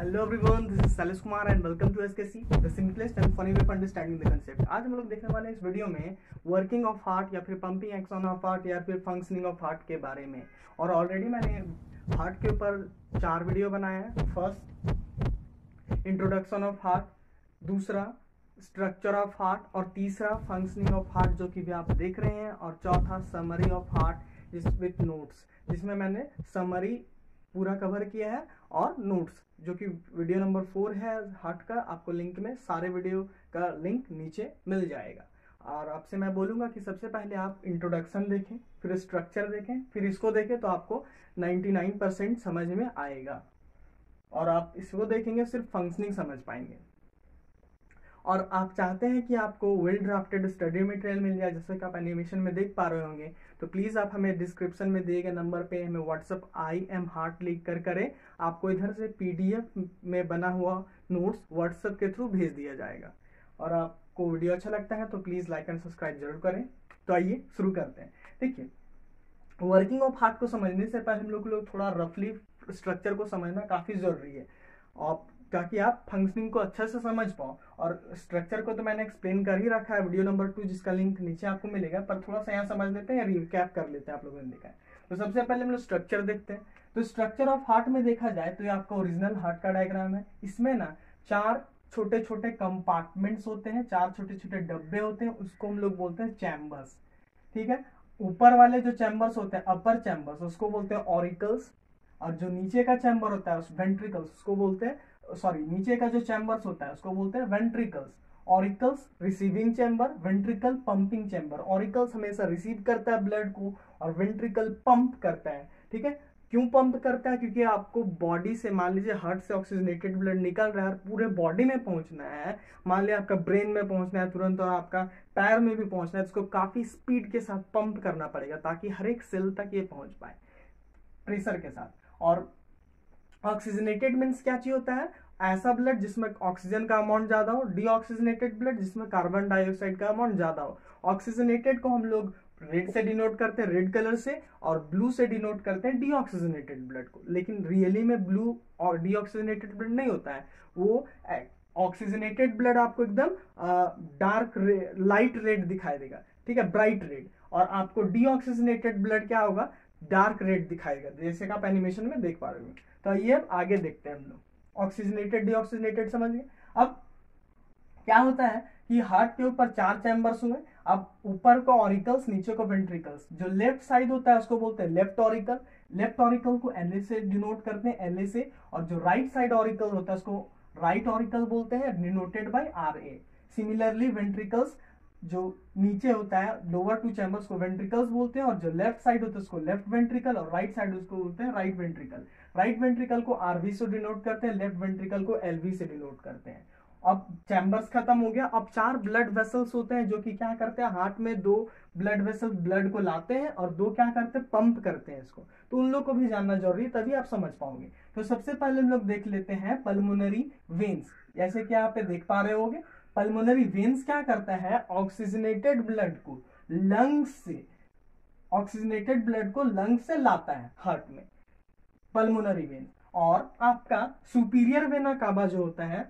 Hello everyone, this is Salish Kumar and welcome to SKC, the simplest and funny way for understanding the concept। आज हम लोग देखने वाले हैं इस वीडियो में वर्किंग ऑफ हार्ट या फिर पंपिंग एक्शन ऑफ हार्ट या फिर फंक्शनिंग ऑफ हार्ट के बारे में। और ऑलरेडी मैंने हार्ट के ऊपर 4 वीडियो बनाया है। फर्स्ट इंट्रोडक्शन ऑफ हार्ट, दूसरा स्ट्रक्चर ऑफ हार्ट और तीसरा फंक्शनिंग ऑफ हार्ट जो कि भी आप देख रहे हैं, और चौथा summary of heart with notes, जिसमें मैंने समरी पूरा कवर किया है और नोट्स जो कि वीडियो नंबर 4 है हार्ट का। आपको लिंक में सारे वीडियो का लिंक नीचे मिल जाएगा। और आपसे मैं बोलूँगा कि सबसे पहले आप इंट्रोडक्शन देखें, फिर स्ट्रक्चर देखें, फिर इसको देखें तो आपको 99% समझ में आएगा। और आप इसको देखेंगे सिर्फ फंक्शनिंग समझ पाएंगे। और आप चाहते हैं कि आपको वेल ड्राफ्टेड स्टडी मटेरियल मिल जाए, जैसे कि आप एनिमेशन में देख पा रहे होंगे, तो प्लीज़ आप हमें डिस्क्रिप्शन में दिए गए नंबर पे हमें व्हाट्सअप IM हार्ट लिख कर करें। आपको इधर से PDF में बना हुआ नोट्स व्हाट्सअप के थ्रू भेज दिया जाएगा। और आपको वीडियो अच्छा लगता है तो प्लीज़ लाइक एंड सब्सक्राइब जरूर करें। तो आइए शुरू करते हैं। देखिए, वर्किंग ऑफ हार्ट को समझने से पहले हम लोग थोड़ा रफली स्ट्रक्चर को समझना काफ़ी ज़रूरी है, और ताकि आप फंक्शनिंग को अच्छे से समझ पाओ। और स्ट्रक्चर को तो मैंने एक्सप्लेन कर ही रखा है वीडियो नंबर 2, जिसका लिंक नीचे आपको मिलेगा, पर थोड़ा सा यहाँ समझ लेते हैं या रिकैप कर लेते हैं आप लोगों ने देखा है। तो सबसे पहले हम लोग स्ट्रक्चर देखते हैं। तो स्ट्रक्चर ऑफ हार्ट में देखा जाए तो ये आपका ओरिजिनल हार्ट का डायग्राम है। इसमें ना 4 छोटे छोटे कंपार्टमेंट्स होते हैं, 4 छोटे छोटे डब्बे होते हैं, उसको हम लोग बोलते हैं चैम्बर्स। ठीक है, ऊपर वाले जो चैम्बर्स होते हैं अपर चैम्बर्स, उसको बोलते हैं ऑरिकल्स। और जो नीचे का चैम्बर होता है उस वेंट्रिकल्स, उसको बोलते हैं नीचे का जो चैम्बर्स होता है उसको बोलते हैं ventricles. Auricles receiving chamber, ventricle pumping chamber. Auricles हमेशा रिसीव करता है ब्लड को और वेंट्रिकल पंप करता है। ठीक है, क्यों पंप करता है? क्योंकि आपको बॉडी से, मान लीजिए हार्ट से ऑक्सीजनेटेड ब्लड निकल रहा है और पूरे बॉडी में पहुंचना है। मान लिया आपका ब्रेन में पहुंचना है तुरंत और आपका पैर में भी पहुंचना है, तो उसको काफी स्पीड के साथ पंप करना पड़ेगा ताकि हर एक सेल तक ये पहुंच पाए प्रेशर के साथ। और ऑक्सीजनेटेड मीन्स क्या चीज होता है? ऐसा ब्लड जिसमें ऑक्सीजन का अमाउंट ज्यादा हो। डीऑक्सीजनेटेड ब्लड जिसमें कार्बन डाइऑक्साइड का अमाउंट ज्यादा हो। ऑक्सीजनेटेड को हम लोग रेड से डिनोट करते हैं, रेड कलर से, और ब्लू से डिनोट करते हैं डीऑक्सीजनेटेड ब्लड को। लेकिन रियली में ब्लू और डीऑक्सीजनेटेड ब्लड नहीं होता है। वो ऑक्सीजनेटेड ब्लड आपको एकदम डार्क लाइट रेड दिखाई देगा। ठीक है, ब्राइट रेड। और आपको डीऑक्सीजनेटेड ब्लड क्या होगा? डार्क रेड दिखाई देगा, जैसे कि आप एनिमेशन में देख पा रहे हो। तो ये अब आगे देखते हैं हम लोग। ऑक्सीजनेटेड डीऑक्सीजनेटेड समझ गए। अब क्या होता है कि हार्ट के ऊपर 4 चैम्बर्स हुए। अब ऊपर को ऑरिकल्स, नीचे को वेंट्रिकल्स। जो लेफ्ट साइड होता है उसको बोलते हैं लेफ्ट ऑरिकल। लेफ्ट ऑरिकल को LA से डिनोट करते हैं, LA से। और जो राइट साइड ऑरिकल होता है उसको राइट ऑरिकल बोलते हैं, denoted by RA। Similarly ventricles जो नीचे होता है, लोअर 2 चैम्बर्स को वेंट्रिकल्स बोलते हैं, और जो लेफ्ट साइड होता है उसको लेफ्ट वेंट्रिकल, और राइट साइड उसको बोलते हैं राइट वेंट्रिकल। राइट वेंट्रिकल को RV से डिनोट करते हैं, लेफ्ट वेंट्रिकल को LV से डिनोट करते हैं। अब चैम्बर्स खत्म हो गया। अब 4 ब्लड वेसल्स होते हैं जो कि क्या करते हैं? हार्ट में 2 ब्लड वेसल्स ब्लड को लाते हैं और 2 क्या करते हैं? पंप करते हैं इसको। तो उन लोग को भी जानना जरूरी है, तभी आप समझ पाओगे। तो सबसे पहले हम लोग देख लेते हैं पल्मोनरी वेन्स। जैसे कि यहाँ पे देख पा रहे होगे, पल्मोनरी वेन्स क्या करता है? ऑक्सीजनेटेड ब्लड को लंग्स से, ऑक्सीजनेटेड ब्लड को लंग्स से लाता है हार्ट में, पल्मोनरी वेन। और आपका सुपीरियर वेना कावा जो होता है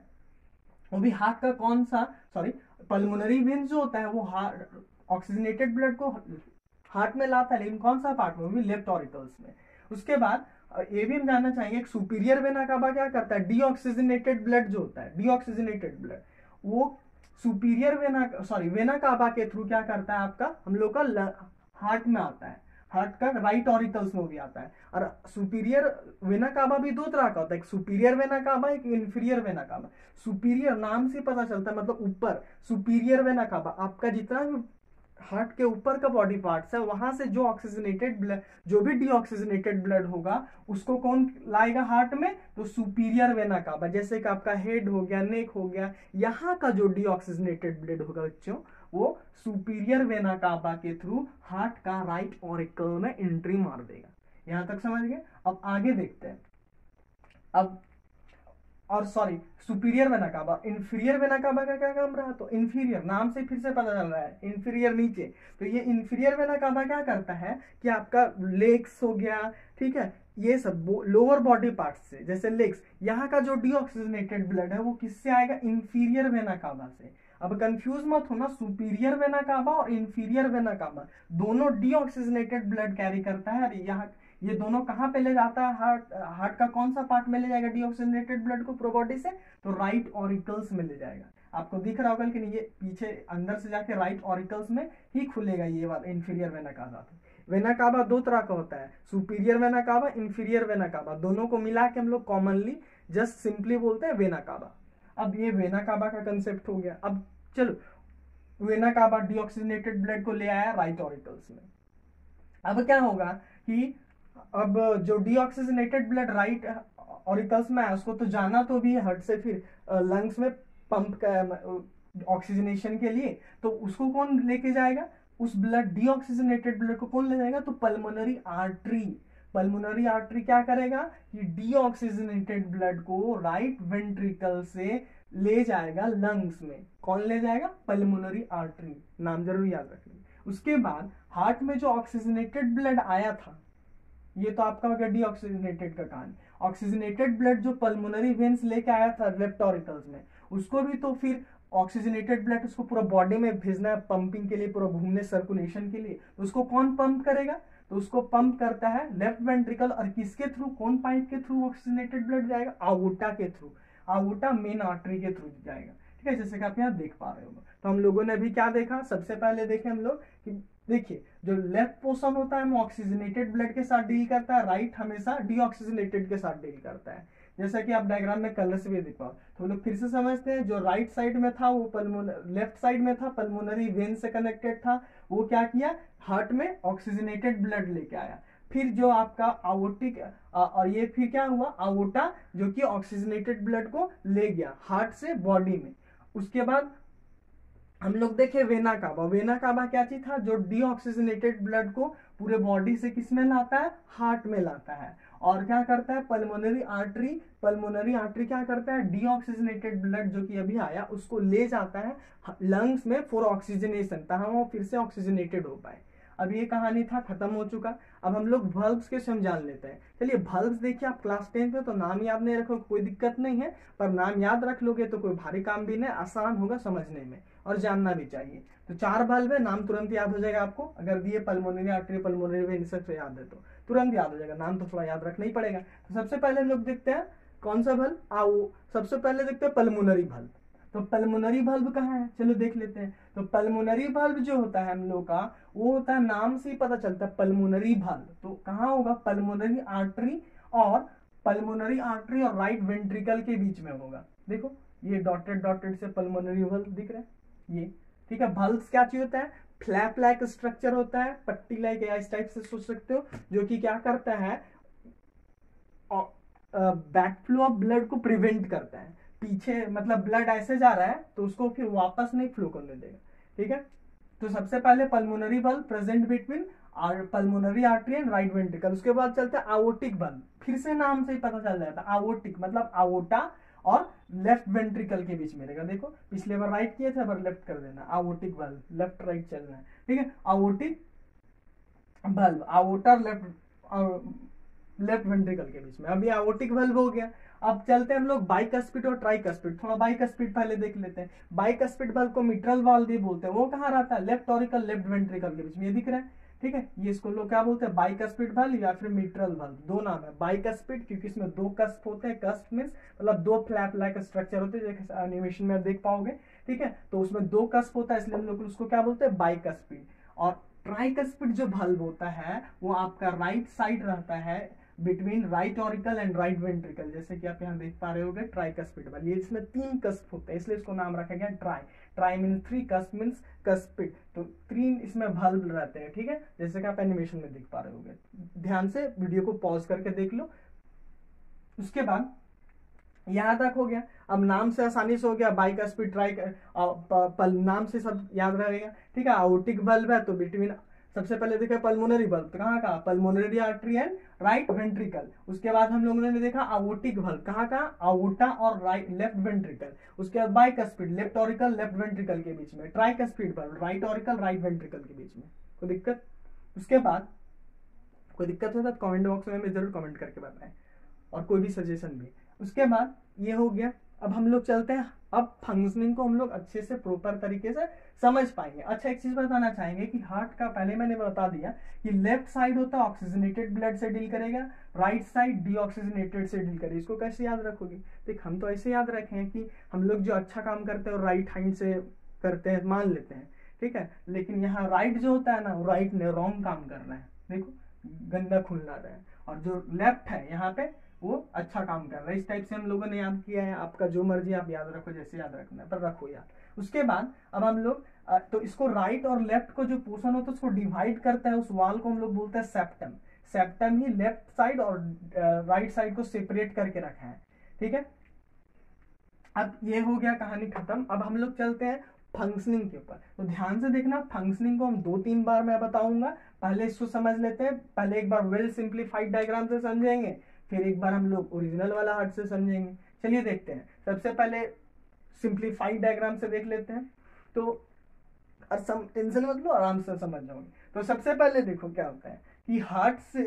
वो भी हार्ट का कौन सा, पल्मोनरी वेन जो होता है वो ऑक्सीजनेटेड ब्लड को हार्ट में लाता है, लेकिन कौन सा पार्ट में? वो भी लेफ्ट ऑरिकल्स में। उसके बाद ये भी हम जानना चाहेंगे सुपीरियर वेना कावा क्या करता है? डीऑक्सीजनेटेड ब्लड जो होता है, डीऑक्सीजनेटेड ब्लड वो सुपीरियर वेना कावा के थ्रू क्या करता है? आपका हम लोग का हार्ट में आता है, हार्ट का राइट ऑरिकल्स में भी आता है। और सुपीरियर वेना कावा भी 2 तरह का होता है, एक सुपीरियर वेना कावा, एक इंफीरियर वेना कावा। सुपीरियर नाम से पता चलता है, मतलब ऊपर। सुपीरियर वेना कावा आपका जितना भी हार्ट के ऊपर का बॉडी पार्ट्स है, वहां से जो ऑक्सीजनेटेड ब्लड, जो भी डीऑक्सीजनेटेड ब्लड होगा उसको कौन लाएगा हार्ट में? तो सुपीरियर वेना कावा। जैसे कि आपका हेड हो गया, नेक हो गया, यहाँ का जो डीऑक्सीजनेटेड ब्लड होगा बच्चों, वो सुपीरियर वेना कावा के थ्रू हार्ट का राइट ऑरिकल में एंट्री मार देगा। यहां तक समझ गए। अब आगे देखते हैं। अब और superior vena cava. Inferior vena cava का क्या काम रहा? तो इंफीरियर नाम से फिर से पता चल रहा है, इंफीरियर नीचे। तो ये इंफीरियर वेना कावा क्या करता है कि आपका लेग्स हो गया, ठीक है, ये सब लोअर बॉडी पार्ट से, जैसे लेग्स, यहाँ का जो डीऑक्सीजनेटेड ब्लड है वो किससे आएगा, इंफीरियर वेना कावा से। अब कंफ्यूज मत होना, सुपीरियर वेना कावा और इंफीरियर वेना कावा दोनों डीऑक्सीजनेटेड ब्लड कैरी करता है। और यहाँ ये दोनों कहाँ पे ले जाता है, हार्ट का कौन सा पार्ट में ले जाएगा डीऑक्सीजनेटेड ब्लड को पूरे बॉडी से, तो राइट ऑरिकल्स में ले जाएगा। आपको दिख रहा होगा कि नहीं, ये पीछे अंदर से जाके राइट ऑरिकल्स में ही खुलेगा ये वाला इंफीरियर वेना कावा। वेना कावा दो तरह का होता है, superior vena cava, inferior vena cava, दोनों को मिला के हम लोग कॉमनली जस्ट सिंपली बोलते हैं वेना कावा। अब ये वेना कावा का कंसेप्ट हो गया। अब चलो, वेना कावा डीऑक्सीजनेटेड ब्लड को ले आया राइट ऑरिकल्स में। अब क्या होगा कि अब जो डीऑक्सीजनेटेड ब्लड राइट ऑरिकल्स में है उसको तो जाना तो भी हार्ट से फिर लंग्स में पंप का ऑक्सीजनेशन के लिए, तो उसको कौन लेके जाएगा, उस ब्लड डीऑक्सीजनेटेड ब्लड को कौन ले जाएगा, तो पल्मोनरी आर्टरी। पल्मोनरी आर्टरी क्या करेगा कि डीऑक्सीजनेटेड ब्लड को राइट वेंट्रिकल से ले जाएगा लंग्स में। कौन ले जाएगा, पल्मोनरी आर्टरी, नाम जरूर याद रखना। उसके बाद हार्ट में जो ऑक्सीजनेटेड ब्लड आया था, ये तो आपका हो गया डीऑक्सीजनेटेड का कहानी। ऑक्सीजनेटेड ब्लड जो पल्मोनरी वेन्स लेके आया था लेफ्ट ऑरिकल्स में, उसको भी तो फिर ऑक्सीजनेटेड ब्लड उसको पूरा बॉडी में भेजना है पंपिंग के लिए, पूरा घूमने सर्कुलेशन के लिए, तो उसको कौन पंप करेगा, तो उसको पंप करता है लेफ्ट वेंट्रिकल। और किसके थ्रू, कौन पाइप के थ्रू ऑक्सीजनेटेड ब्लड जाएगा, आउटा के थ्रू, आउटा मेन आर्टरी के थ्रू जाएगा। ठीक है, जैसे कि आप यहाँ देख पा रहे हो। तो हम लोगों ने अभी क्या देखा, सबसे पहले देखे हम लोग कि देखिए जो लेफ्ट पोर्शन होता है वो ऑक्सीजनेटेड ब्लड के साथ डील करता है, राइट हमेशा डीऑक्सीजनेटेड के साथ डील करता है। जैसा कि आप डायग्राम में कलर से भी देख पाओ। तो हम लोग फिर से समझते हैं, जो राइट साइड में था वो लेफ्ट साइड में था, पल्मोनरी वेन से कनेक्टेड था, वो क्या किया, हार्ट में ऑक्सीजनेटेड ब्लड लेके आया। फिर जो आपका आवर्टिक और ये फिर क्या हुआ, आवर्टा, जो कि ऑक्सीजनेटेड ब्लड को ले गया हार्ट से बॉडी में। उसके बाद हम लोग देखे वेना कावा। वेना कावा क्या चीज था, जो डीऑक्सीजनेटेड ब्लड को पूरे बॉडी से किस में लाता है, हार्ट में लाता है। और क्या करता है पल्मोनरी आर्टरी, पल्मोनरी आर्टरी क्या करता है, डीऑक्सीजनेटेड ब्लड जो कि अभी आया उसको ले जाता है लंग्स में फॉर ऑक्सीजनेशन, ताकि वो फिर से ऑक्सीजनेटेड हो पाए। अब ये कहानी था, खत्म हो चुका। अब हम लोग वल्व्स के हम जान लेते हैं। चलिए वल्व्स देखिए, आप क्लास 10 में तो नाम याद नहीं रखो कोई दिक्कत नहीं है, पर नाम याद रख लोगे तो कोई भारी काम भी नहीं, आसान होगा समझने में और जानना भी चाहिए। तो 4 वाल्व है, नाम तुरंत याद हो जाएगा आपको, अगर दिए पल्मोनरी आर्टरी, पल्मोनरी वेन से याद है तो तुरंत याद हो जाएगा, नाम तो थोड़ा याद रखना ही पड़ेगा। तो सबसे पहले हम लोग देखते हैं कौन सा भल्व, आओ सबसे पहले देखते हैं पल्मोनरी भल्व। तो पल्मोनरी बल्ब कहाँ है, चलो देख लेते हैं। तो पल्मोनरी बल्ब जो होता है हम लोग का, वो होता है नाम से ही पता चलता है पल्मोनरी बल्ब। तो कहाँ होगा, पल्मोनरी आर्टरी और राइट वेंट्रिकल के बीच में होगा। देखो ये डॉटेड डॉटेड से पल्मोनरी बल्ब दिख रहा है ये, ठीक है। बल्ब्स क्या चीज होता है, फ्लैप लाइक स्ट्रक्चर होता है, पट्टी लाइक इस टाइप से सोच सकते हो, जो कि क्या करता है, बैकफ्लो ऑफ ब्लड को प्रिवेंट करता है। पीछे मतलब ब्लड ऐसे जा रहा है तो उसको फिर वापस नहीं फ्लो करने देगा, ठीक है। तो सबसे पहले पल्मोनरी बल्ब present between pulmonary artery and right ventricle. उसके बाद चलता है आवर्टिक बल्ब, फिर से नाम से ही पता चल जाता है, आवर्टिक मतलब आवर्टा और लेफ्ट वेंट्रिकल के बीच में रहेगा। देखो पिछले बार राइट किए थे, बार लेफ्ट कर देना, आवर्टिक बल्ब लेफ्ट राइट चलना है, ठीक है। आवर्टिक बल्ब, आवर्टा लेफ्ट वेंट्रिकल के बीच में, अभी आवर्टिक बल्ब हो गया। अब चलते हैं हम लोग बाइकस्पिड और ट्राइकस्पिड, थोड़ा बाइकस्पिड पहले देख लेते हैं। बाइकस्पिड बल्ब को मिट्रल वाल्व भी बोलते हैं, वो कहाँ रहता है, लेफ्ट ऑरिकल लेफ्ट वेंट्रिकल के बीच में, ये दिख रहा है, ठीक है। ये इसको लोग क्या बोलते हैं, बाइकस्पिड बल्ब या फिर मिट्रल बल्ब, दो नाम है। बाइकस्पिड क्योंकि इसमें 2 कस्प होते हैं, कस्प मींस मतलब 2 फ्लैप लाइक स्ट्रक्चर होते हैं, जैसे एनिमेशन में आप देख पाओगे, ठीक है। तो उसमें 2 कस्प होता है, इसलिए हम लोग उसको क्या बोलते हैं, बाइकस्पिड। और ट्राइकस्पिड जो बल्ब होता है वो आपका राइट साइड रहता है between right auricle and right ventricle, जैसे कि आप यहाँ देख पा रहे होगे ट्राइकस्पिड बल्ब। ये इसमें 3 कस्प होते हैं, इसलिए इसको नाम रखा गया tri. Tri mean 3, cusp means cuspid, तो 3 इसमें बल्ब रहते हैं, ठीक है, जैसे कि आप एनिमेशन में देख पा रहे होगे। ध्यान से वीडियो को पॉज करके देख लो। उसके बाद यहां तक हो गया। अब नाम से आसानी से हो गया, बाइकस्पिड ट्राई नाम से सब याद रहेगा, ठीक है। आवर्टिक बल्ब है तो बिटवीन, सबसे पहले देखा पल्मोनरी बल्ब, तो कहाँ का, pulmonary artery and right ventricle. उसके बाद हम लोगों ने देखा आवर्टिक बल्ब, कहाँ का, आवर्टा और राइट लेफ्ट वेंट्रिकल। उसके बाद bicuspid left auricle left ventricle के बीच में, ट्राइकस्पिड बल्ब राइट ऑरिकल राइट वेंट्रिकल के बीच में, कोई दिक्कत। उसके बाद कोई दिक्कत हो तो कमेंट बॉक्स में हमें जरूर कमेंट करके बताएं, और कोई भी सजेशन भी। उसके बाद ये हो गया। अब हम लोग चलते हैं, अब फंक्शनिंग को हम लोग अच्छे से प्रॉपर तरीके से समझ पाएंगे। अच्छा, एक चीज बताना चाहेंगे कि हार्ट का पहले मैंने बता दिया कि लेफ्ट साइड होता है ऑक्सीजनेटेड ब्लड से डील करेगा, राइट साइड डीऑक्सीजनेटेड से डील करेगा। इसको कैसे याद रखोगे? देख, हम तो ऐसे याद रखें कि हम लोग जो अच्छा काम करते हैं राइट हैंड से करते हैं, मान लेते हैं, ठीक है। लेकिन यहाँ राइट जो होता है ना, वो राइट ने रॉन्ग काम कर रहा है, देखो गंदा खून ला रहा है, और जो लेफ्ट है यहाँ पे वो अच्छा काम कर रहा है। इस टाइप से हम लोगों ने याद किया है। आपका जो मर्जी आप याद रखो, जैसे याद रखना है, पर रखो याद। उसके बाद अब हम लोग तो इसको राइट और लेफ्ट को जो पोर्शन होता है उसको डिवाइड करता है, उस वाल को हम लोग बोलते हैं सेप्टम। सेप्टम ही लेफ्ट साइड और राइट साइड को सेपरेट करके रखा है, ठीक है। अब ये हो गया कहानी खत्म। अब हम लोग चलते हैं फंक्शनिंग के ऊपर। तो ध्यान से देखना, फंक्शनिंग को हम 2-3 बार मैं बताऊंगा। पहले इसको समझ लेते हैं। पहले एक बार वेल सिंप्लीफाइड डायग्राम से समझेंगे, फिर एक बार हम लोग ओरिजिनल वाला हार्ट से समझेंगे। चलिए देखते हैं। सबसे पहले सिंप्लीफाइड डायग्राम से देख लेते हैं, तो टेंशन मत लो, आराम से समझ जाओगे। तो सबसे पहले देखो क्या होता है कि हार्ट से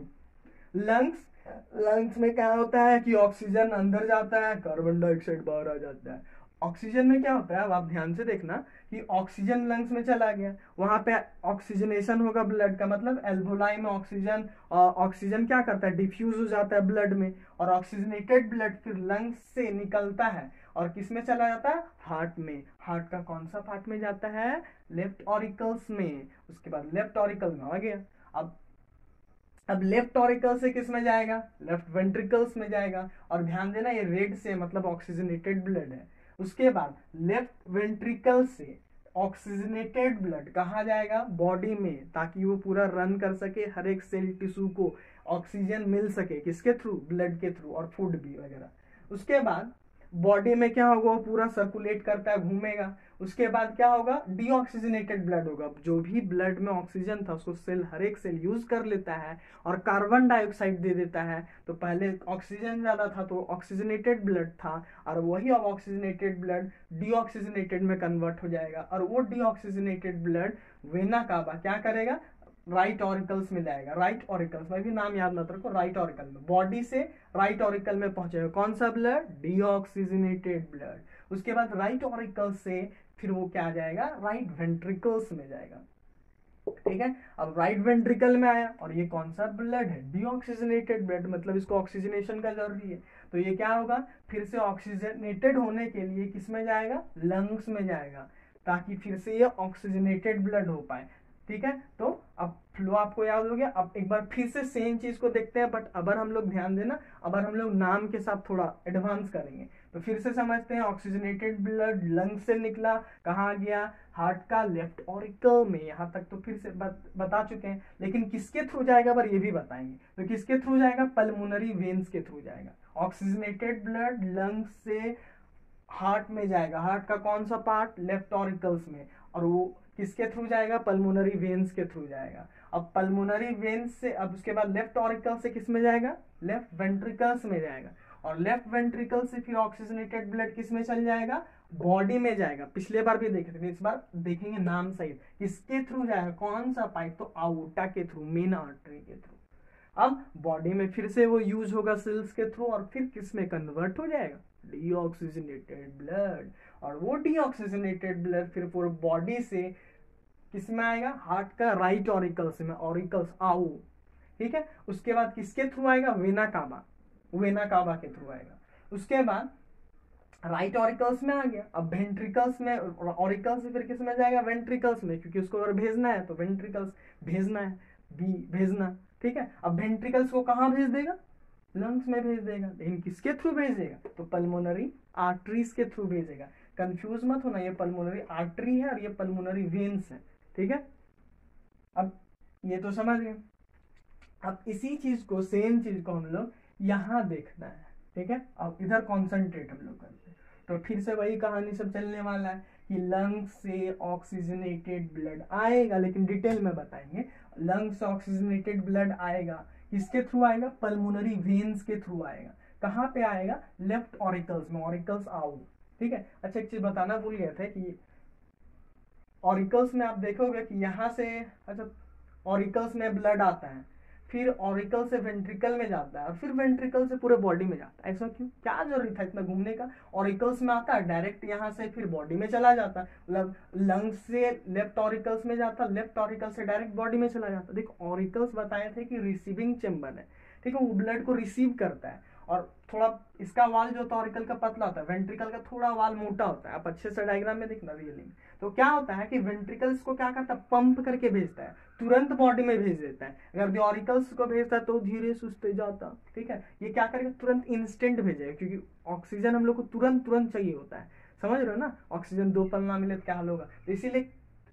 लंग्स में क्या होता है कि ऑक्सीजन अंदर जाता है, कार्बन डाइऑक्साइड बाहर आ जाता है। ऑक्सीजन में क्या होता है, अब आप ध्यान से देखना कि ऑक्सीजन लंग्स में चला गया, वहां पे ऑक्सीजनेशन होगा ब्लड का, मतलब एल्वोलाई में ऑक्सीजन क्या करता है, डिफ्यूज हो जाता है ब्लड में, और ऑक्सीजनेटेड ब्लड फिर लंग्स से निकलता है और किस में चला जाता है, हार्ट में। हार्ट का कौन सा पार्ट में जाता है, लेफ्ट ऑरिकल्स में। उसके बाद लेफ्ट ऑरिकल में आ गया। अब लेफ्ट ऑरिकल से किस में जाएगा, लेफ्ट वेंट्रिकल्स में जाएगा। और ध्यान देना ये रेड से मतलब ऑक्सीजनेटेड ब्लड है। उसके बाद लेफ्ट वेंट्रिकल से ऑक्सीजनेटेड ब्लड कहाँ जाएगा, बॉडी में, ताकि वो पूरा रन कर सके, हर एक सेल टिश्यू को ऑक्सीजन मिल सके, किसके थ्रू, ब्लड के थ्रू, और फूड भी वगैरह। उसके बाद बॉडी में क्या होगा, वो पूरा सर्कुलेट करता है, घूमेगा। उसके बाद क्या होगा, डीऑक्सीजनेटेड ब्लड होगा। जो भी ब्लड में ऑक्सीजन था उसको सेल, हर एक सेल यूज कर लेता है और कार्बन डाइऑक्साइड दे देता है। तो पहले ऑक्सीजन ज्यादा था तो ऑक्सीजनेटेड ब्लड था, और वही अब ऑक्सीजनेटेड ब्लड डीऑक्सीजनेटेड में कन्वर्ट हो जाएगा, और वो डीऑक्सीजनेटेड ब्लड वेना कावा क्या करेगा, राइट ऑरिकल्स में जाएगा। राइट ऑरिकल्स में भी नाम याद मत रखो, राइट ऑरिकल में, बॉडी से राइट ऑरिकल में पहुंचेगा कौन सा ब्लड, डीऑक्सीजनेटेड ब्लड। उसके बाद राइट ऑरिकल से फिर वो क्या जाएगा, राइट वेंट्रिकल्स में जाएगा, ठीक है। अब राइट वेंट्रिकल में आया, और ये कौन सा ब्लड है, डीऑक्सीजनेटेड ब्लड, मतलब इसको ऑक्सीजनेशन का जरूरी है। तो ये क्या होगा, फिर से ऑक्सीजनेटेड होने के लिए किस में जाएगा, लंग्स में जाएगा, ताकि फिर से ये ऑक्सीजनेटेड ब्लड हो पाए, ठीक है। तो अब फ्लो आपको याद हो गया। अब एक बार फिर से सेम चीज को देखते हैं, बट अगर हम लोग ध्यान देना, अगर हम लोग नाम के साथ थोड़ा एडवांस करेंगे। तो फिर से समझते हैं, ऑक्सीजनेटेड ब्लड लंग से निकला, कहाँ गया, हार्ट का लेफ्ट ऑरिकल में। यहाँ तक तो फिर से बता चुके हैं, लेकिन किसके थ्रू जाएगा पर ये भी बताएंगे। तो किसके थ्रू जाएगा, पल्मोनरी वेन्स के थ्रू जाएगा। ऑक्सीजनेटेड ब्लड लंग से हार्ट में जाएगा, हार्ट का कौन सा पार्ट, लेफ्ट ऑरिकल्स में, और वो किसके थ्रू जाएगा, पल्मोनरी वेन्स के थ्रू जाएगा। अब पल्मोनरी वेन्स से, अब उसके बाद लेफ्ट ऑरिकल से किस में जाएगा, लेफ्ट वेंट्रिकल्स में जाएगा, और लेफ्ट वेंट्रिकल से फिर ऑक्सीजनेटेड ब्लड किस में चल जाएगा, बॉडी में जाएगा। पिछले बार भी देखे थे, इस बार देखेंगे नाम सहित, किसके थ्रू जाएगा, कौन सा पाइप, तो आउटा के थ्रू, मेन आर्टरी के थ्रू। अब बॉडी में फिर से वो यूज होगा सेल्स के थ्रू, और फिर किस में कन्वर्ट हो जाएगा, डीऑक्सीजनेटेड ब्लड। और वो डीऑक्सीजनेटेड ब्लड फिर पूरे बॉडी से किस में आएगा, हार्ट का राइट ऑरिकल्स में, ऑरिकल्स आओ, ठीक है। उसके बाद किसके थ्रू आएगा, वेना कावा के थ्रू आएगा। उसके बाद राइट ऑरिकल्स में आ गया। अब वेंट्रिकल्स में, ऑरिकल्स से फिर किस में जाएगा, वेंट्रिकल्स में, क्योंकि उसको अगर भेजना है तो वेंट्रिकल्स भेजना है, भेजना, ठीक है। अब वेंट्रिकल्स को कहाँ भेज देगा, लंग्स में भेज देगा, लेकिन किसके थ्रू भेजेगा, तो पल्मोनरी आर्टरीज के थ्रू भेजेगा। कंफ्यूज मत होना, ये पल्मोनरी आर्टरी है और ये पल्मोनरी वेन्स है, ठीक है। अब ये तो समझ गए। अब इसी चीज को, सेम चीज को हम लोग यहां देखना है, ठीक है। अब इधर कॉन्सेंट्रेट हम लोग करते हैं। तो फिर से वही कहानी सब चलने वाला है कि लंग्स से ऑक्सीजनेटेड ब्लड आएगा, लेकिन डिटेल में बताएंगे। लंग्स से ऑक्सीजनेटेड ब्लड आएगा, किसके थ्रू आएगा, पल्मोनरी वेन्स के थ्रू आएगा। कहाँ पे आएगा, लेफ्ट ऑरिकल्स में, ऑरिकल्स आओ, ठीक है। अच्छा, एक चीज बताना भूल गया था कि ऑरिकल्स में आप देखोगे कि यहाँ से, अच्छा ऑरिकल्स में ब्लड आता है, फिर ऑरिकल से वेंट्रिकल में जाता है और फिर वेंट्रिकल से पूरे बॉडी में जाता है। ऐसा क्यों, क्या जरूरी था इतना घूमने का? ऑरिकल्स में आता है डायरेक्ट, यहाँ से फिर बॉडी में चला जाता है, मतलब लंग्स से लेफ्ट ऑरिकल्स में जाता, लेफ्ट ऑरिकल से डायरेक्ट बॉडी में चला जाता। देखो ऑरिकल्स बताए थे कि रिसीविंग चेम्बर है, ठीक है, वो ब्लड को रिसीव करता है। और थोड़ा इसका वाल जो होता है ऑरिकल का पतला होता है, वेंट्रिकल का थोड़ा वाल मोटा होता है। आप अच्छे से डायग्राम में देखना रियली में। तो क्या होता है कि वेंट्रिकल्स को क्या करता है, पंप करके भेजता है, तुरंत बॉडी में भेज देता है। अगर ऑरिकल्स को भेजता है तो धीरे सुस्ते जाता, ठीक है। ये क्या करेगा, तुरंत इंस्टेंट भेजेगा, क्योंकि ऑक्सीजन हम लोग को तुरंत तुरंत चाहिए होता है, समझ रहे हो ना। ऑक्सीजन 2 पल ना मिले तो क्या हाल होगा। तो इसीलिए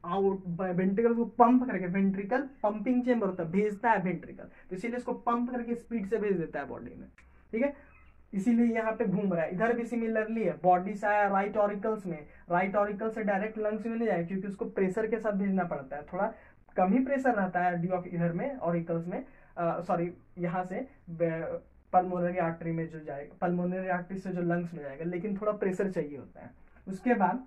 वेंट्रिकल को पंप करके, वेंट्रिकल पंपिंग चेम्बर होता है, भेजता है वेंट्रिकल, तो इसीलिए इसको पंप करके स्पीड से भेज देता है बॉडी में, ठीक है। इसीलिए यहाँ पे घूम रहा है। इधर भी सिमिलरली है, बॉडी से आया राइट ऑरिकल्स में, राइट ऑरिकल से डायरेक्ट लंग्स में नहीं जाए, क्योंकि उसको प्रेशर के साथ भेजना पड़ता है, थोड़ा कम ही प्रेशर रहता है इधर में ऑरिकल्स में, सॉरी यहाँ से पल्मोनरी आर्टरी में जो जाएगा, पल्मोनरी आर्टरी से जो लंग्स में जाएगा, लेकिन थोड़ा प्रेशर चाहिए होता है। उसके बाद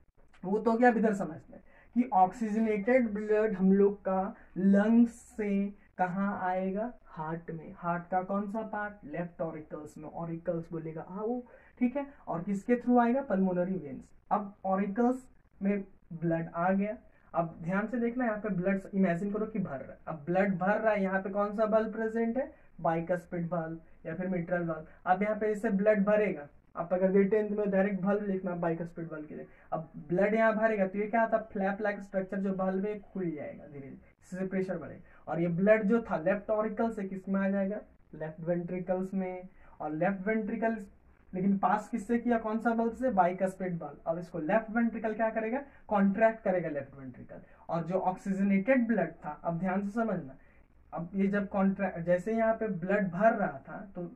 वो तो क्या इधर समझते हैं कि ऑक्सीजनेटेड ब्लड हम लोग का लंग्स से कहाँ आएगा, हार्ट में। हार्ट का कौन सा पार्ट, लेफ्ट ऑरिकल्स में, ऑरिकल्स बोलेगा आओ, ठीक है। और किसके थ्रू आएगा, पल्मोनरी वेन्स। अब ऑरिकल्स में ब्लड आ गया, अब ध्यान से देखना, यहाँ पे ब्लड इमेजिन करो कि भर रहा है। अब ब्लड भर रहा है, यहाँ पे कौन सा बल्ब प्रेजेंट है, बाइकस्पिड बल्ब या फिर मिट्रल बल्ब। अब यहाँ पे इससे ब्लड भरेगा, आप अगर ग्रेड 10th में डायरेक्ट बल्ब लिखना बाइकस्पिड बल्ब के लिए। अब ब्लड यहाँ भरेगा तो ये क्या आता है, फ्लैप लाइक स्ट्रक्चर जो बल्ब है खुल जाएगा धीरे धीरे, इससे प्रेशर बढ़ेगा। और ये ब्लड जो था लेफ्ट ऑरिकल से किस में आ जाएगा, लेफ्ट वेंट्रिकल्स में। और लेफ्ट वेंट्रिकल लेकिन पास किससे किया, कौन सा बल्ब से, बाइकस्पिड बल्ब। अब इसको लेफ्ट वेंट्रिकल क्या करेगा, कॉन्ट्रैक्ट करेगा लेफ्ट वेंट्रिकल। और जो ऑक्सीजनेटेड ब्लड था, अब ध्यान से समझना, अब ये जब कॉन्ट्रैक्ट, जैसे यहाँ पे ब्लड भर रहा था तो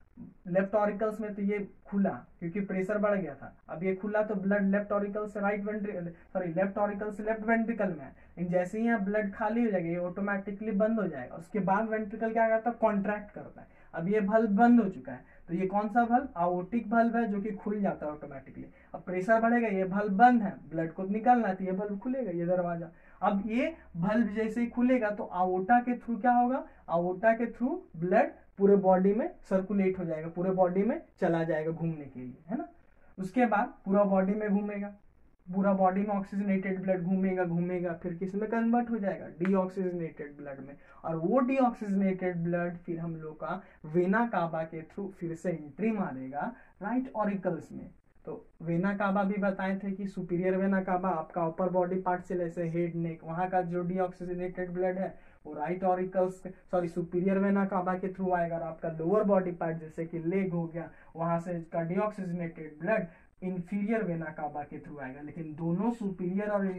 लेफ्ट ऑरिकल्स में, तो ये खुला क्योंकि प्रेशर बढ़ गया था। अब ये खुला तो ब्लड लेफ्ट ऑरिकल से right ventricle, sorry left auricle से लेफ्ट वेंट्रिकल में है। लेकिन जैसे ही यहाँ ब्लड खाली हो जाएगा ये ऑटोमेटिकली बंद हो जाएगा। उसके बाद वेंट्रिकल क्या करता है, कॉन्ट्रैक्ट करता है। अब ये बल्ब बंद हो चुका है, तो ये कौन सा बल्ब, आयोटिक बल्ब है, जो कि खुल जाता है ऑटोमेटिकली। अब प्रेशर बढ़ेगा, ये बल्ब बंद है, ब्लड को निकालना है तो ये बल्ब खुलेगा, ये दरवाजा। अब ये बल्ब जैसे ही खुलेगा तो आयोटा के थ्रू क्या होगा, आयोटा के थ्रू ब्लड पूरे बॉडी में सर्कुलेट हो जाएगा, पूरे बॉडी में चला जाएगा घूमने के लिए, है ना। उसके बाद पूरा बॉडी में घूमेगा, पूरा बॉडी में ऑक्सीजनेटेड ब्लड घूमेगा घूमेगा, फिर किस में कन्वर्ट हो जाएगा, डीऑक्सीजनेटेड ब्लड में। और वो डीऑक्सीजनेटेड ब्लड फिर हम लोग का वेना काबा के थ्रू फिर से एंट्री मारेगा राइट ऑरिकल्स में। तो वेना काबा भी बताए थे कि सुपीरियर वेना काबा आपका अपर बॉडी पार्ट से जैसे हेड नेक, वहां का जो डीऑक्सीजनेटेड ब्लड है वो right auricles, sorry superior vena cava के थ्रू आएगा। और आपका लोअर बॉडी पार्ट जैसे कि लेग हो गया, वहां से इसका deoxygenated blood inferior vena cava के थ्रू आएगा। लेकिन दोनों सुपीरियर और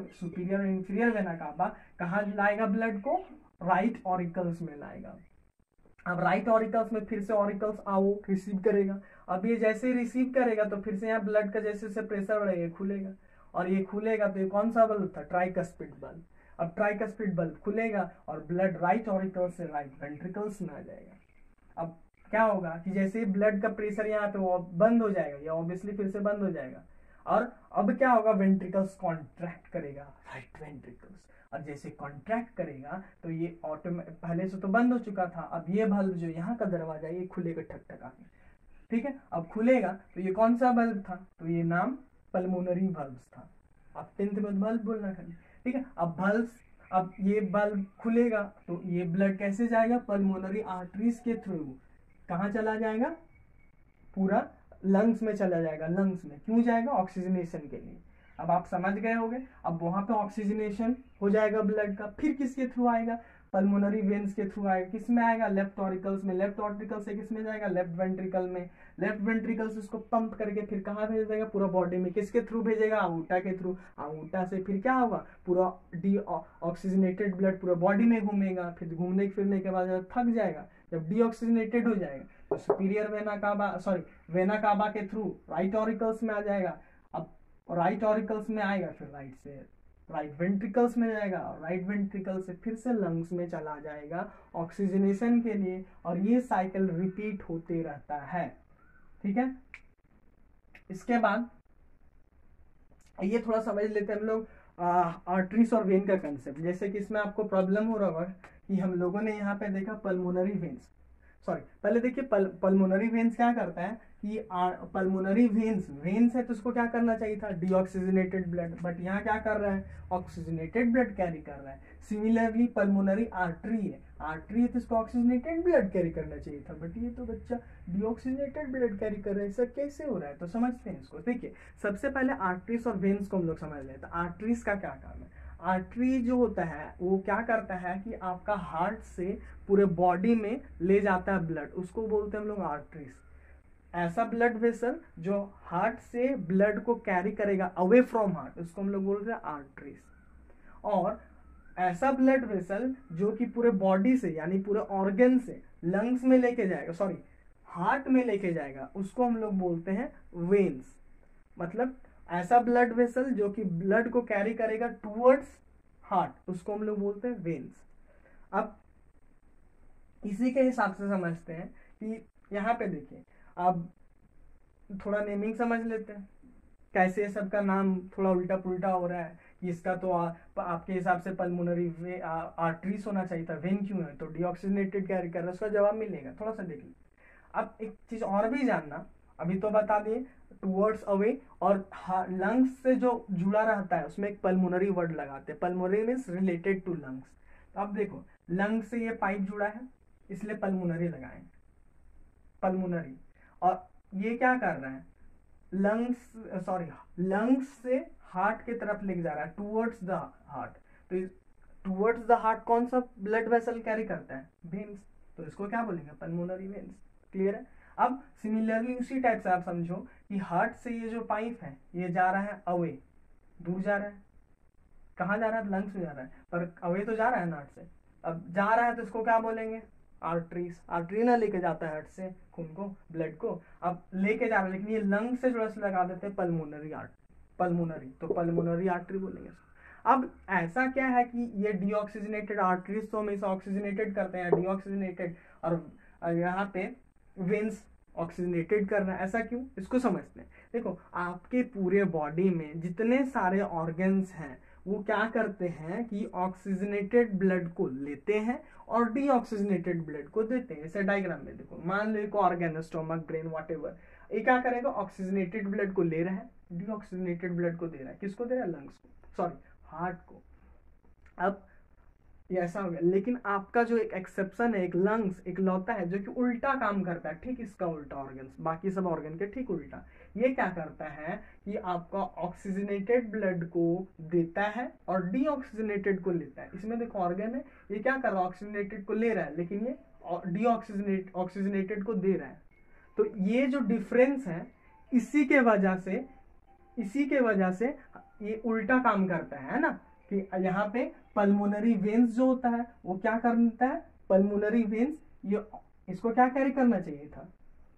इंफीरियर वेना काबा कहाँ लाएगा ब्लड को, राइट ऑरिकल्स में लाएगा। अब राइट ऑरिकल्स में फिर से ऑरिकल्स आओ रिसीव करेगा। अब ये जैसे ही रिसीव करेगा तो फिर से यहाँ ब्लड का जैसे जैसे प्रेशर बढ़ेगा खुलेगा, और ये खुलेगा तो ये कौन सा बल्ब था, ट्राइकस्पिड बल्ब। अब ट्राइकस्पिड बल्ब खुलेगा और ब्लड राइट ऑरिकल से राइट वेंट्रिकल्स में आ जाएगा। अब क्या होगा कि जैसे ही ब्लड का प्रेशर यहाँ पे वो बंद हो जाएगा, ये ऑब्वियसली फिर से बंद हो जाएगा। और अब क्या होगा, वेंट्रिकल्स कॉन्ट्रैक्ट करेगा, राइट वेंट्रिकल्स। और जैसे कॉन्ट्रैक्ट करेगा तो ये पहले से तो बंद हो चुका था, अब ये बल्ब जो यहाँ का दरवाजा ये खुलेगा ठक ठक आके, ठीक है। अब खुलेगा तो ये कौन सा बल्ब था, तो ये नाम पल्मोनरी बल्ब था। अब 10th में बल्ब बोलना खाली, ठीक है। अब ये बल्ब खुलेगा तो ये ब्लड कैसे जाएगा, पल्मोनरी आर्टरीज के थ्रू कहाँ चला जाएगा, पूरा लंग्स में चला जाएगा। लंग्स में क्यों जाएगा, ऑक्सीजनेशन के लिए। अब आप समझ गए होंगे। अब वहां पे ऑक्सीजनेशन हो जाएगा ब्लड का, फिर किसके थ्रू आएगा, पल्मोनरी वेन्स के थ्रू आएगा। किस में आएगा, लेफ्ट ऑरिकल्स में। लेफ्ट ऑरिकल से किस में जाएगा, लेफ्ट वेंट्रिकल में। लेफ्ट वेंट्रिकल से उसको पंप करके फिर कहाँ भेज देगा, पूरा बॉडी में। किसके थ्रू भेजेगा, आउटा के थ्रू। आउटा से फिर क्या होगा, पूरा डी ऑक्सीजनेटेड ब्लड पूरा बॉडी में घूमेगा। फिर घूमने फिरने के बाद जब थक जाएगा, जब डीऑक्सीजनेटेड हो जाएगा तो superior vena cava, sorry vena cava के थ्रू राइट ऑरिकल्स में आ जाएगा। अब राइट ऑरिकल्स में आएगा, फिर राइट से राइट वेंट्रिकल्स में जाएगा, और राइट वेंट्रिकल से फिर से लंग्स में चला जाएगा ऑक्सीजनेशन के लिए। और ये साइकिल रिपीट होते रहता है, ठीक है। इसके बाद ये थोड़ा समझ लेते हैं हम लोग आर्टरीज और वेन का कंसेप्ट। जैसे कि इसमें आपको प्रॉब्लम हो रहा होगा कि हम लोगों ने यहाँ पे देखा पल्मोनरी वेन्स, सॉरी पहले देखिए पल्मोनरी वेन्स क्या करता है कि पल्मोनरी वेन्स है तो उसको क्या करना चाहिए था, डीऑक्सीजनेटेड ब्लड, बट यहाँ क्या कर रहा है, ऑक्सीजनेटेड ब्लड कैरी कर रहा है। सिमिलरली पल्मोनरी आर्टरी है तो इसको ऑक्सीजनेटेड ब्लड कैरी करना चाहिए था, बट ये तो बच्चा डीऑक्सीजनेटेड ब्लड कैरी कर रहा है, ऐसा कैसे हो रहा है। तो समझते हैं इसको। देखिए सबसे पहले आर्टरीज और वेन्स को हम लोग समझ लेते हैं। आर्टरीज का क्या काम है, आर्टरी जो होता है वो क्या करता है कि आपका हार्ट से पूरे बॉडी में ले जाता है ब्लड, उसको बोलते हैं हम लोग आर्टरीज। ऐसा ब्लड वेसल जो हार्ट से ब्लड को कैरी करेगा अवे फ्रॉम हार्ट, उसको हम लोग बोलते हैं आर्टरीज। और ऐसा ब्लड वेसल जो कि पूरे बॉडी से यानी पूरे ऑर्गन से लंग्स में लेके जाएगा, सॉरी हार्ट में लेके जाएगा, उसको हम लोग बोलते हैं वेन्स। मतलब ऐसा ब्लड वेसल जो कि ब्लड को कैरी करेगा टूवर्ड्स हार्ट, उसको हम लोग बोलते हैं वेन्स। अब इसी के हिसाब से समझते हैं कि यहाँ पे देखिए, अब थोड़ा नेमिंग समझ लेते हैं कैसे सबका नाम थोड़ा उल्टा पुल्टा हो रहा है। इसका तो आपके हिसाब से पल्मोनरी आर्टरीज होना चाहिए था, वेन क्यों है, तो डीऑक्सीजनेटेड कैरी कर रहा है, उसका जवाब मिलेगा। थोड़ा सा देख लीजिए। अब एक चीज और भी जानना, अभी तो बता दिए टूवर्ड्स अवे, और लंग्स से जो जुड़ा रहता है उसमें एक पल्मोनरी वर्ड लगाते हैं, pulmonary means related to lungs. तो अब देखो लंग्स से ये पाइप जुड़ा है इसलिए पल्मोनरी लगाए, पल्मोनरी। और ये क्या कर रहा है, लंग्स से हार्ट की तरफ लेके जा रहा है, टूवर्ड्स द हार्ट। तो टूवर्ड्स द हार्ट कौन सा ब्लड वेसल कैरी करता है, वेन्स, तो इसको क्या बोलेंगे, पल्मोनरी वेन्स। क्लियर है। अब सिमिलरली उसी टाइप से आप समझो कि हार्ट से ये जो पाइप है ये जा रहा है अवे, दूर जा रहा है, कहाँ जा रहा है, लंग्स में जा रहा है, पर अवे तो जा रहा है हार्ट से। अब जा रहा है तो इसको क्या बोलेंगे, आर्टरीज। आर्टरी ना लेके जाता है हार्ट से खून को, ब्लड को, अब लेके जा रहा है, लेकिन ये लंग से जुड़ा से लगा देते हैं पल्मोनरी पल्मोनरी, तो पल्मोनरी आर्टरी बोलेंगे। अब ऐसा क्या है कि ये डीऑक्सीजनेटेड आर्टरीज तो हमेशा ऑक्सीजनेटेड करते हैं, डीऑक्सीजनेटेड, और यहाँ पे वेन्स ऑक्सीजनेटेड करना है, ऐसा क्यों, इसको समझते हैं। देखो आपके पूरे बॉडी में जितने सारे ऑर्गन्स हैं वो क्या करते हैं कि ऑक्सीजनेटेड ब्लड को लेते हैं और डीऑक्सीजनेटेड ब्लड को देते हैं। जैसे डायग्राम में देखो, मान लो एक ऑर्गन है, स्टोमक, ब्रेन, व्हाटएवर, ये क्या करेगा, ऑक्सीजनेटेड ब्लड को ले रहा है, डीऑक्सीजनेटेड ब्लड को दे रहा है, किसको दे रहा है, लंग्स को, सॉरी हार्ट को। अब ये ऐसा हो गया, लेकिन आपका जो एक एक्सेप्शन है, एक लंग्स एक लौता है जो कि उल्टा काम करता है, ठीक इसका उल्टा ऑर्गन, बाकी सब ऑर्गन के ठीक उल्टा। ये क्या करता है कि आपका ऑक्सीजनेटेड ब्लड को देता है और डीऑक्सीजनेटेड को लेता है। इसमें देखो ऑर्गन है, ये क्या कर रहा है, ऑक्सीजनेटेड को ले रहा है, लेकिन ये ऑक्सीजनेटेड को दे रहा है। तो ये जो डिफरेंस है इसी के वजह से ये उल्टा काम करता है ना, कि यहाँ पे पल्मोनरी वेन्स जो होता है वो क्या करता है, पल्मोनरी वेन्स ये इसको क्या कैरी करना चाहिए था,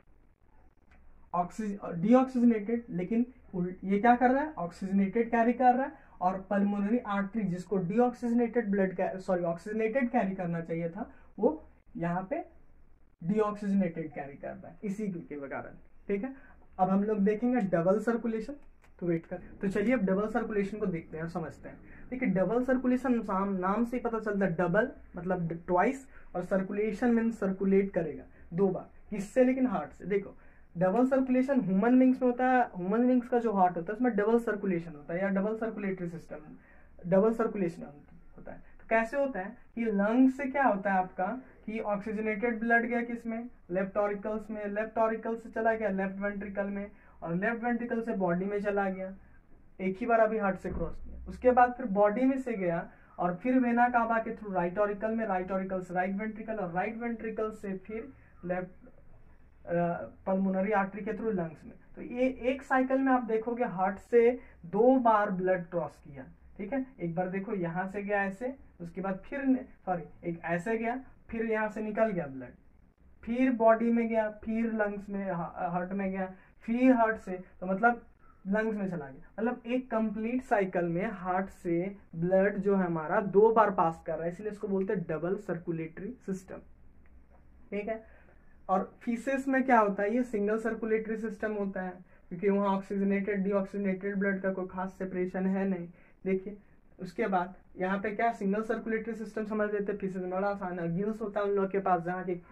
डीऑक्सीजनेटेड, लेकिन ये क्या कर रहा है, ऑक्सीजनेटेड कैरी कर रहा है। और पल्मोनरी आर्टरी जिसको डीऑक्सीजनेटेड ऑक्सीजनेटेड कैरी करना चाहिए था, वो यहाँ पे डीऑक्सीजनेटेड कैरी कर रहा है, इसी के कारण। ठीक है, अब हम लोग देखेंगे डबल सर्कुलेशन, तो वेट कर, तो चलिए अब डबल सर्कुलेशन को देखते हैं और समझते हैं। देखिए डबल सर्कुलेशन नाम से ही पता चलता है, डबल मतलब ट्वाइस, और सर्कुलेशन मीन्स सर्कुलेट करेगा दो बार, किससे, लेकिन हार्ट से। देखो डबल सर्कुलेशन ह्यूमन बींग्स में होता है, ह्यूमन बींग्स का जो हार्ट होता है उसमें डबल सर्कुलेशन होता है, या double circulatory system, double circulation होता है। तो कैसे होता है कि लंग से क्या होता है आपका कि ऑक्सीजनेटेड ब्लड गया किसमें, लेफ्ट ऑरिकल्स में, लेफ्ट ऑरिकल से चला गया लेफ्ट वेंट्रिकल में, और लेफ्ट वेंट्रिकल से बॉडी में चला गया, एक ही बार अभी हार्ट से क्रॉस किया। उसके बाद फिर बॉडी में से गया और फिर वेना कावा के थ्रू राइट ऑरिकल में, राइट ऑरिकल से राइट वेंट्रिकल, और राइट वेंट्रिकल से फिर लेफ्ट पल्मोनरी आर्टरी के थ्रू लंग्स में। तो ये एक साइकिल में आप देखोगे हार्ट से दो बार ब्लड क्रॉस किया। ठीक है, एक बार देखो यहाँ से गया ऐसे, उसके बाद फिर एक ऐसे गया, फिर यहाँ से निकल गया ब्लड, फिर बॉडी में गया, फिर लंग्स में, हार्ट में गया, फिर हार्ट से, तो मतलब लंग्स में चला गया। मतलब एक कंप्लीट साइकिल में हार्ट से ब्लड जो है हमारा दो बार पास कर रहा है, इसलिए इसको बोलते हैं डबल सर्कुलेटरी सिस्टम। ठीक है, और फीसेस में क्या होता है, ये सिंगल सर्कुलेटरी सिस्टम होता है, क्योंकि वहाँ ऑक्सीजनेटेड डीऑक्सीजनेटेड ब्लड का कोई खास सेपरेशन है नहीं। देखिए उसके बाद यहाँ पे क्या सिंगल सर्कुलेटरी सिस्टम समझ लेते हैं, फिशेज में बड़ा आसान है। गिल्स होता है उन लोग के पास जहाँ की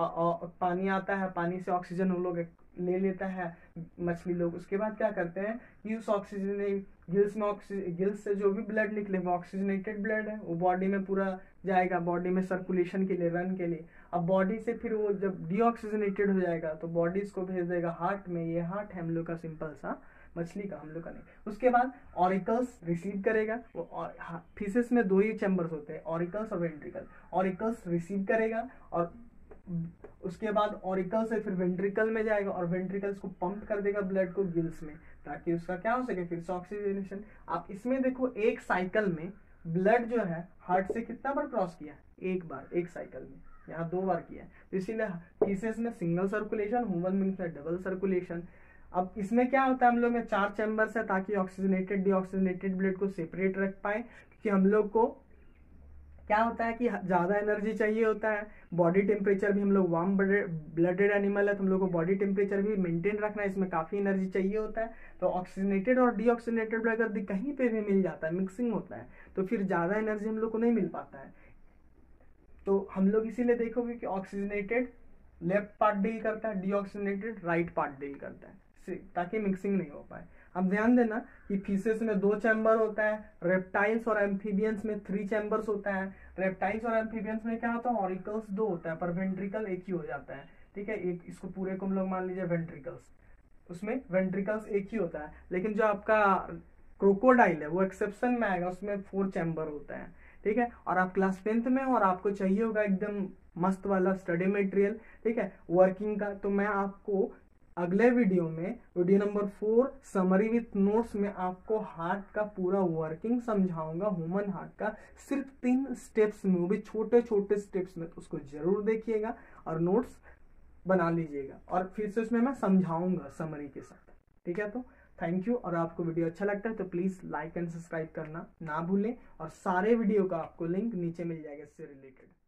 पानी आता है, पानी से ऑक्सीजन उन लोग ले लेता है मछली लोग। उसके बाद क्या करते हैं कि उस ऑक्सीजन गिल्स में गिल्स से जो भी ब्लड निकले वो ऑक्सीजनेटेड ब्लड है, वो बॉडी में पूरा जाएगा, बॉडी में सर्कुलेशन के लिए, रन के लिए। अब बॉडी से फिर वो जब डीऑक्सीजनेटेड हो जाएगा तो बॉडी इसको भेज देगा हार्ट में। ये हार्ट है हम लोग का सिंपल सा, मछली का, हम लोग का नहीं। उसके बाद ऑरिकल्स रिसीव करेगा। वो फिशेस में दो ही चैम्बर्स होते हैं, ऑरिकल्स और वेंट्रिकल। ऑरिकल्स रिसीव करेगा और उसके बाद ऑरिकल से फिर वेंट्रिकल में जाएगा और वेंट्रिकल्स को पंप कर देगा ब्लड को गिल्स में, ताकि उसका क्या हो सके फिर से ऑक्सीजनेशन। आप इसमें देखो एक साइकिल में ब्लड जो है हार्ट से कितना बार क्रॉस किया, एक बार, एक साइकिल में। यहाँ 2 बार किया है, तो इसीलिए फिशेस में सिंगल सर्कुलेशन, ह्यूमन बींग्स में डबल सर्कुलेशन। अब इसमें क्या होता है, हम लोग में 4 चैम्बर्स है ताकि ऑक्सीजनेटेड डीऑक्सीजनेटेड ब्लड को सेपरेट रख पाए, क्योंकि हम लोग को क्या होता है कि ज़्यादा एनर्जी चाहिए होता है। बॉडी टेम्परेचर भी, हम लोग वार्म ब्लडेड एनिमल है तो हम लोग को बॉडी टेम्परेचर भी मेंटेन रखना है, इसमें काफ़ी एनर्जी चाहिए होता है। तो ऑक्सीजनेटेड और डीऑक्सीजनेटेड ब्लड अगर कहीं पे भी मिल जाता है, मिक्सिंग होता है, तो फिर ज़्यादा एनर्जी हम लोग को नहीं मिल पाता है। तो हम लोग इसीलिए देखोगे कि ऑक्सीजनेटेड लेफ्ट पार्ट डील करता है, डीऑक्सीजनेटेड राइट पार्ट डील करता है, ताकि मिक्सिंग नहीं हो पाए। अब ध्यान देना कि फिशेस में 2 चैम्बर होता है, रेप्टाइल्स और एम्फीबियंस में 3 चैम्बर्स होता है। रेप्टाइल्स और एम्फीबियंस में क्या होता है, ऑरिकल्स 2 होता है पर वेंट्रिकल एक ही हो जाता है, ठीक है। एक इसको पूरे को हम लोग मान लीजिए वेंट्रिकल्स, उसमें वेंट्रिकल्स एक ही होता है। लेकिन जो आपका क्रोकोडाइल है वो एक्सेप्शन में आएगा, उसमें 4 चैम्बर होता है, ठीक है। और आप क्लास 10th में और आपको चाहिए होगा एकदम मस्त वाला स्टडी मटेरियल, ठीक है, वर्किंग का। तो मैं आपको अगले वीडियो में, video number 4 summary with notes में आपको हार्ट का पूरा वर्किंग समझाऊंगा, ह्यूमन हार्ट का, सिर्फ 3 स्टेप्स में, वो भी छोटे छोटे स्टेप्स में। तो उसको जरूर देखिएगा और नोट्स बना लीजिएगा, और फिर से उसमें मैं समझाऊंगा समरी के साथ, ठीक है। तो थैंक यू। और आपको वीडियो अच्छा लगता है तो प्लीज लाइक एंड सब्सक्राइब करना ना भूलें, और सारे वीडियो का आपको लिंक नीचे मिल जाएगा इससे रिलेटेड।